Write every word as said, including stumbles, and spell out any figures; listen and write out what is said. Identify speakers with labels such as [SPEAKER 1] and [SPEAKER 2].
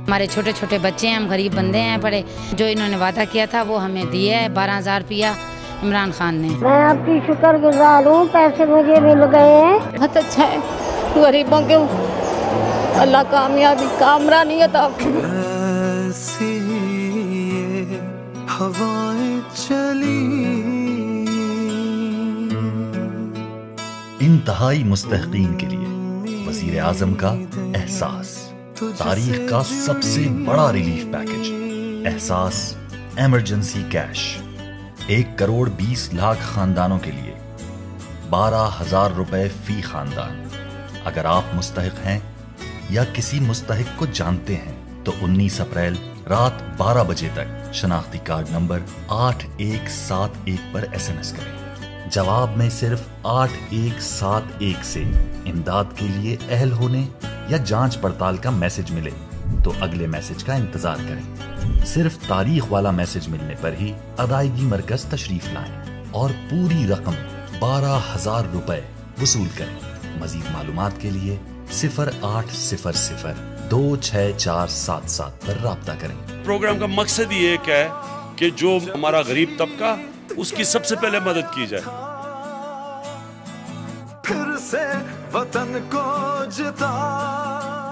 [SPEAKER 1] हमारे छोटे छोटे बच्चे हैं, हम गरीब बंदे हैं पड़े। जो इन्होंने वादा किया था वो हमें दिया है, बारह हजार रुपया इमरान खान ने।
[SPEAKER 2] मैं आपकी शुक्रगुजार हूँ, पैसे मुझे मिल गए हैं।
[SPEAKER 3] बहुत अच्छा है, गरीबों के अल्लाह कामयाबी कामरानी अता
[SPEAKER 4] कैसी ये हवाएं चली।
[SPEAKER 5] इंतहाई मुस्तहकीन के लिए वजीर आजम का एहसास, तारीख का सबसे बड़ा रिलीफ पैकेज। एहसास इमरजेंसी कैश, एक करोड़ बीस लाख खानदानों के लिए बारह हजार रुपए फी खानदान। अगर आप मुस्तहिक हैं या किसी मुस्तहिक को जानते हैं तो उन्नीस अप्रैल रात बारह बजे तक शनाख्ती कार्ड नंबर आठ एक सात एक पर एसएमएस करें। जवाब में सिर्फ आठ एक सात एक से इमदाद के लिए अहल होने या जांच पड़ताल का मैसेज मिले तो अगले मैसेज का इंतजार करें। सिर्फ तारीख वाला मैसेज मिलने पर ही अदायगी मरकज तशरीफ लाएं और पूरी रकम बारह हजार रुपए वसूल करें। मजीद मालूमात के लिए सिफर आठ सिफर सिफर दो छह चार सात सात पर राब्ता करें।
[SPEAKER 6] प्रोग्राम का मकसद ये एक है कि जो हमारा गरीब तबका उसकी सबसे पहले मदद की जाए।
[SPEAKER 4] फिर से वतन को जिता